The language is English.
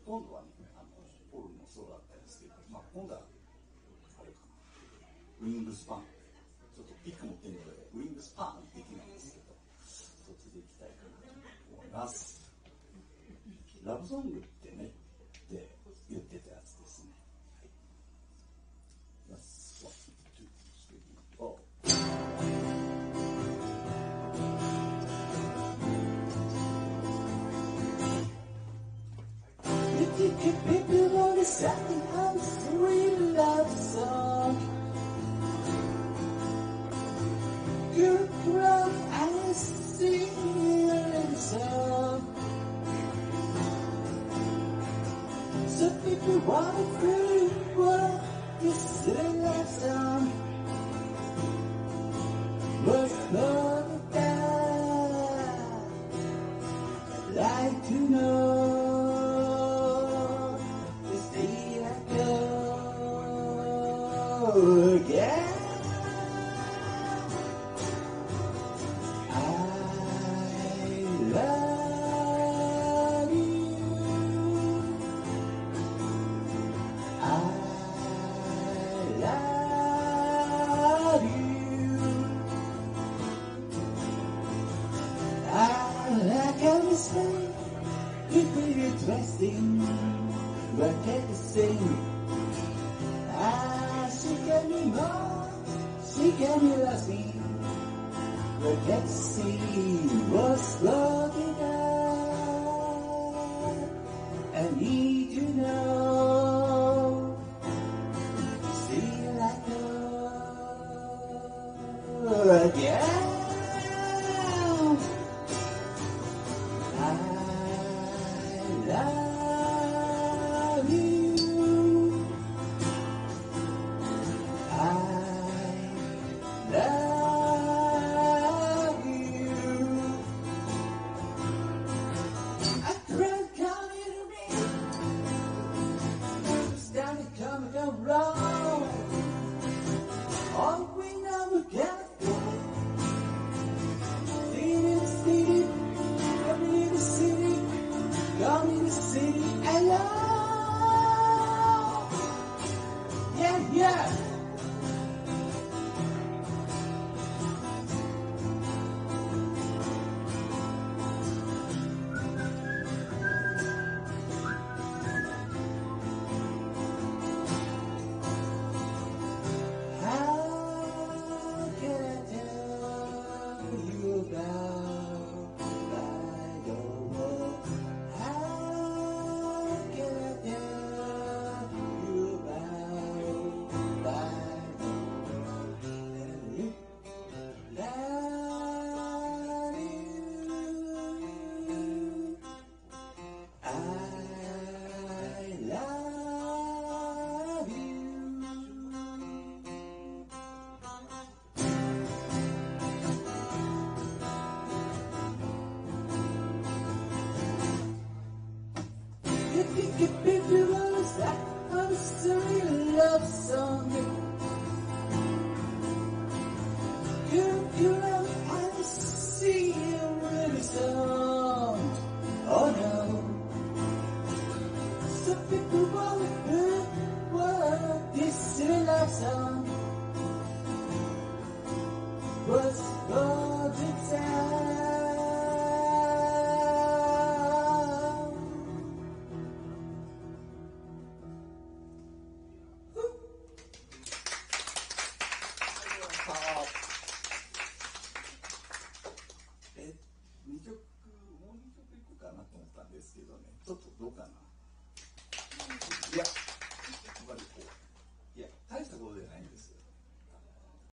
とんどはね、ポールもそうだったんですけど、まあ、今度はあれかな、ウィングスパン、ちょっとピック持ってるのでウィングスパンできないんですけど、そっちでいきたいかなと思います。ラブソングってねって言ってたやつですね。はい、1、2、3、4。People want to say I'm sweet love song. You cry and sing a song. Some people want to feel what you sing that song. But not that I'd like to know.Again, I love you. I love you. I like how you say you feel your dressing, but can't you sing?She can be more, she can be lasting. But let's see what's looking at. I need to know. See like again. I love you.Love you. I cried coming to me. Started coming down wrong. All we know we got Living in the city, coming in the city, coming in the city, alone. Yeah, yeah.You